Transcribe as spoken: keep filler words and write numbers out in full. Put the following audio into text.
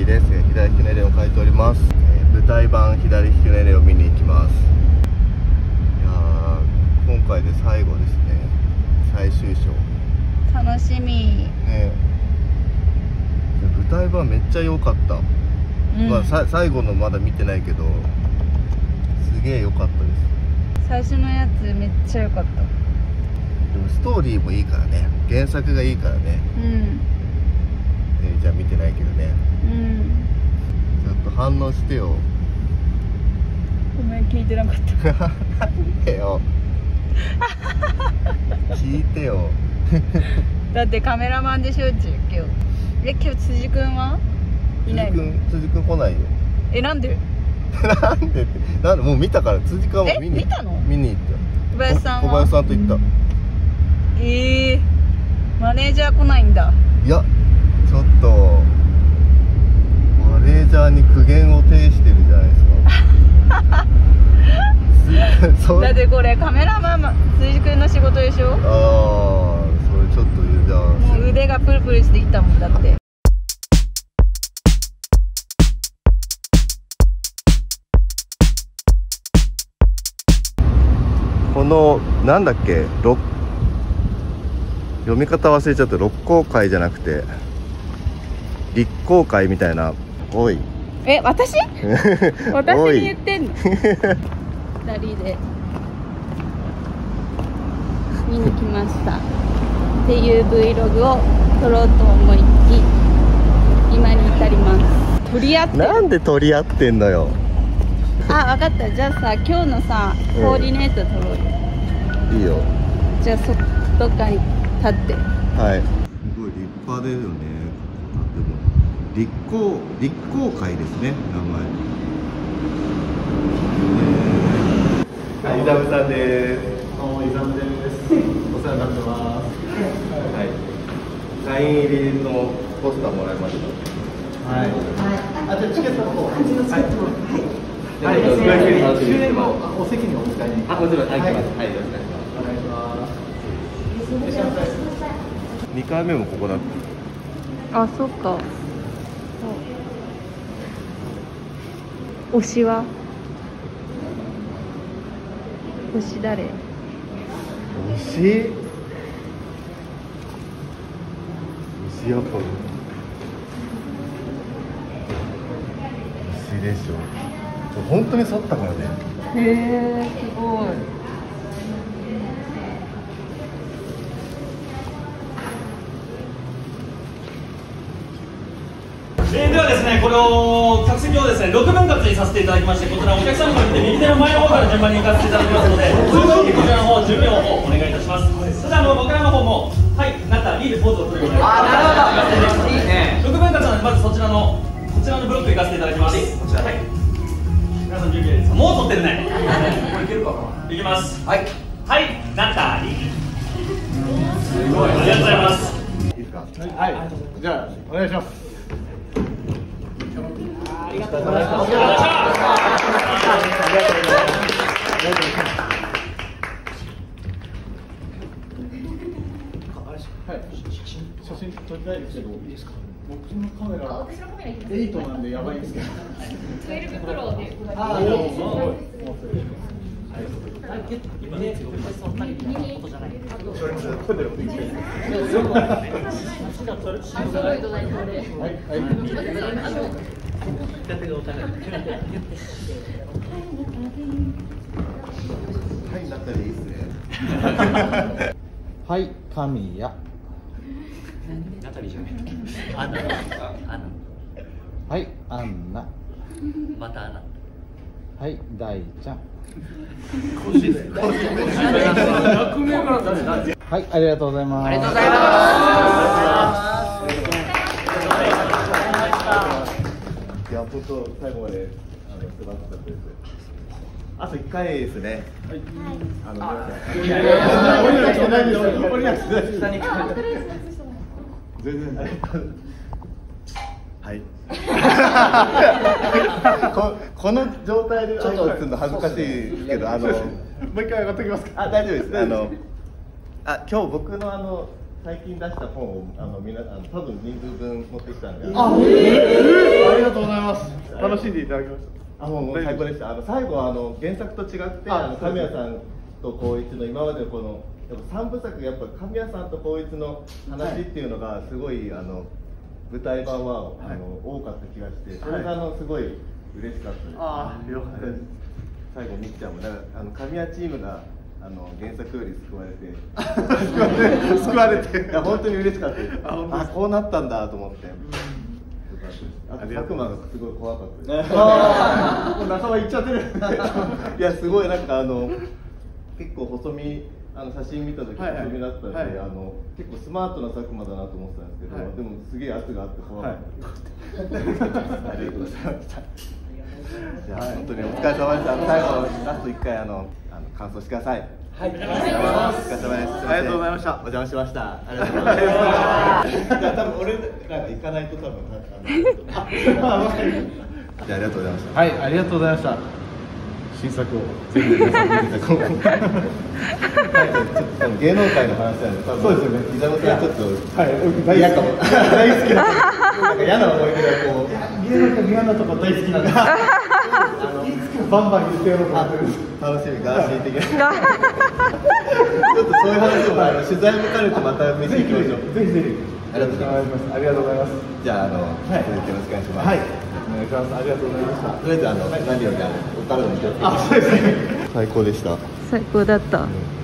ーです。左利きのエレを描いております。えー、舞台版左利きのエレを見に行きます。いやー、今回で最後ですね。最終章。 楽しみ。 ね。舞台版めっちゃ良かった。うん、まあさ最後のまだ見てないけど、すげえ良かったです。 最初のやつめっちゃ良かった。 でもストーリーもいいからね。原作がいいからね。 うん。 えー、じゃあ見てないけどね。 うん。 ちょっと反応してよ。 ごめん、聞いてなかった。 なんでよ。聞いてよ。 だってカメラマンでしょ、うち今日。え、今日辻くんはいないの？ 辻くん来ないよ。 え、なんで？ なんでって、なんでもう見たから、辻くんはもう見にえ、見たの？ 見に行った。 小林さんは？ 小林さんと行った。 ええー、マネージャー来ないんだ。 いや、ちょっとマネージャーに苦言を呈してるじゃないですか。 だってこれカメラマン辻くんの仕事でしょ。 ああ、それちょっとじゃあもう腕がプルプルしてきたもんだって。 このなんだっけ、六読み方忘れちゃった。六甲会じゃなくて立甲会みたいな。おい、 え、私私に言ってんの？ふたりで見に来ましたっていう Vlog を撮ろうと思い今に至ります。取り合ってる。 なんで取り合ってんのよ。 あ、分かった。じゃあさ、今日のさコーディネート撮ろうよ。 いいよ。 じゃあそどっかに立って。 はい。すごい立派だよね。立甲立甲会ですね、名前。はい、イザムさんです。 どうも、イザムです。お世話になってます。 はい。サイン入りのポスターもらいました。 はい。あ、じゃあチケットの方。はい。 はい。はい。 終電後お席にお迎えに。 あ、もちろん入ってます。 はい。 よろしくお願いします。 お願いします。 二回目もここだった。 あ、そっか。推しは？推し誰？ 推し？推しやっぱ推しでしょ。本当に去ったからね。 へえ、すごい。 えー、ではですね、これを客席をですねろくぶん割にさせていただきまして、こちらお客様から見て右手の前の方から順番に行かせていただきますので、こちらの方準備の方お願いいたします。そしてあの僕らの方もはいなったらいいでポーズを取るように。ああ、なるほど。いいね。ろくぶん割なのでまずそちらのこちらのブロック行かせていただきます。こちらはい。皆さん準備ですか？もう撮ってるね。これいけるかな。いきます。はいはいなったり。すごい。ありがとうございます。 いいですか？ はい。じゃあお願いします。 ありがとうございます。 はい、写真撮りたいですけど、いいですか？僕のカメラエイトなんでやばいんですけど。じゅうにプロで。ああ、もうもう。今ね、そんなにことじゃない。それも撮ってる。はいはい。 はい、なったらいいですね。 はい、神谷。 ナタリーじゃない。アナ。アナ。 はい、アンナ。 またアナ。 はい、大ちゃん。 個人で。個人で。役名が誰誰。 はい、ありがとうございます。 ありがとうございます。 いや、本当最後まであの素晴らしかったです。あと一回ですね。はい。あの、いやいやいや、俺には来てないですよ。俺には来てないです。下に全然。はい。ここの状態でちょっとするの恥ずかしいけど、あのもう一回上がってきますか。あ、大丈夫です。あのあ今日僕のあの最近出した本をあのみなあの多分人数分持ってきたんで。 あ、えー、ありがとうございます。楽しんでいただきました。 あ、もうもう最高でした。あの最後はあの原作と違ってあの神谷さんと光一の今までこのやっぱ三部作やっぱ神谷さんと光一の話っていうのがすごいあの舞台版はあの多かった気がして、それがあのすごい嬉しかったです。 ああ、よかったです。 最後みっちゃんもだからあの神谷チームがあの原作より救われて救われていや本当に嬉しかったです。あ、こうなったんだと思って。あと佐久間がすごい怖かったです。ああ、仲間行っちゃってる。いやすごいなんかあの結構細身あの写真見た時細身だったんで、あの結構スマートな佐久間だなと思ってたんですけど、でもすげえ圧があって怖かったです。ありがとうございました。じゃあ本当にお疲れ様でした。最後ラスト一回あのあの感想してください。はい、お疲れ様です。ありがとうございました。お邪魔しました。ありがとうございます。じゃあ多分俺なんか行かないと多分あ、じゃあありがとうございました。 はい、ありがとうございました。新作をぜひ皆さん見てください。 ちょっと芸能界の話なんで、そうですよね。伊沢さんちょっとはい、 嫌かも。大好きななんか嫌な思い出がこう芸能界嫌なとこ大好きなんで。バンバン言ってやろうと思ってる。 楽しみガーシー的な。ちょっとそういう話もあの取材も兼ねてまた見せていきましょう。 ぜひぜひ。 ありがとうございます。 ありがとうございます。 じゃああの続きよろしくお願いします。 はい。お願いします。ありがとうございました。 とりあえずあの何よりあのお体に気をつけて。あ、そうですね。最高でした。 最高だった。